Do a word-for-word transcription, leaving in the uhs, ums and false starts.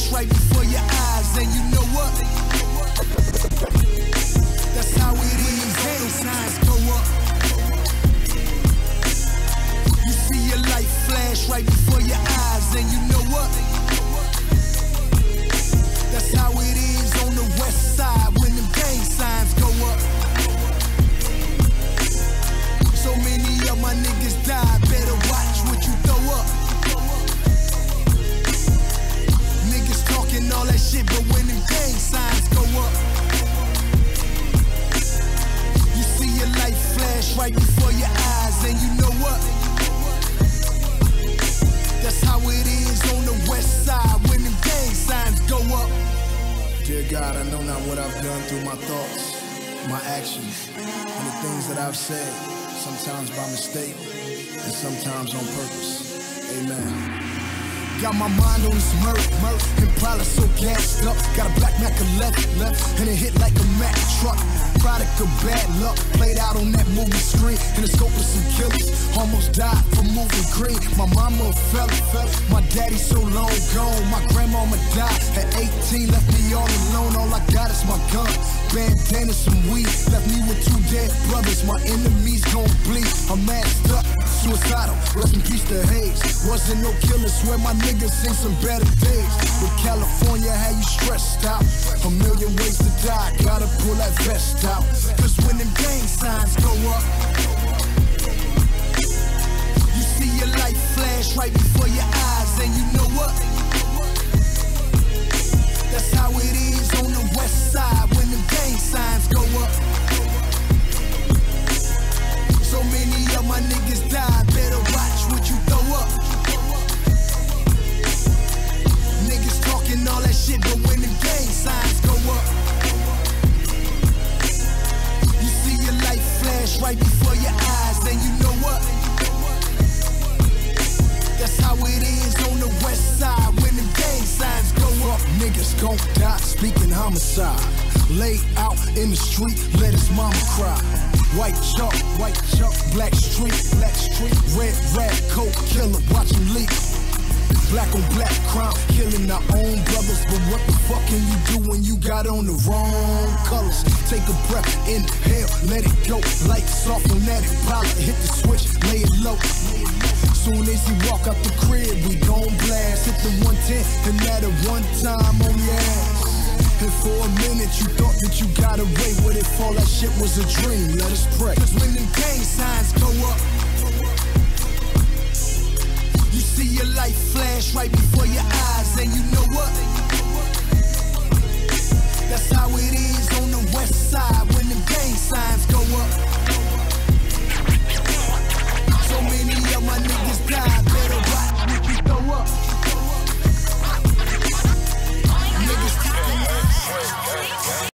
flash right before your eyes, and you know what? That's how it is. Gang signs go up. You see your life flash right before your eyes, and you know what? That's how it is on the west side when them gang signs go up. So many of my niggas die, better watch what you throw up. Niggas talking all that shit, but when them gang signs go up, you see your life flash right before your eyes, and you know what? That's how it is on the west side when them gang signs go up. Dear God, I know not what I've done through my thoughts, my actions, and the things that I've said, sometimes by mistake, and sometimes on purpose. Amen. Got my mind on this murder, murder, and probably so gassed up. Got a black Mac eleven, left, and it hit like a Mack truck. Product of bad luck, played out on that movie screen. In the scope of some killers, almost died from moving green. My mama a fella, fella, my daddy so long gone. My grandmama died at eighteen, left me all alone. All I got is my gun, bandana, some weed. Left me with two dead brothers, my enemies gon' bleed. I'm masked up, suicidal, rest in peace to Hayes. Wasn't no killer, swear my niggas seen some better days. But California had you stressed out, a million ways to die, gotta pull that vest out. Cause when them gang signs go up, you see your life flash right before your eyes, and you know what? That's how it is on the west side when them gang signs go up. So many of my niggas die, better watch what you throw up. Niggas talking all that shit, but when them gang signs go up, you see your life flash right before your eyes, and you know what? That's how it is on the west side when them gang signs go up. Niggas gon' die, speaking homicide. Laid out in the street, let his mama cry. White chalk, white chalk, black street, black street. Red rag, coke killer, watch him leak. Black on black crime, killing our own brothers. But what the fuck can you do when you got on the wrong colors? Take a breath, inhale, let it go. Lights off on that Impala, hit the switch, lay it low. Soon as he walk out the crib, we gon' blast. Hit the one ten, and that at one time on your ass. And for a minute you thought that you got away with it, all that shit was a dream. Let us pray.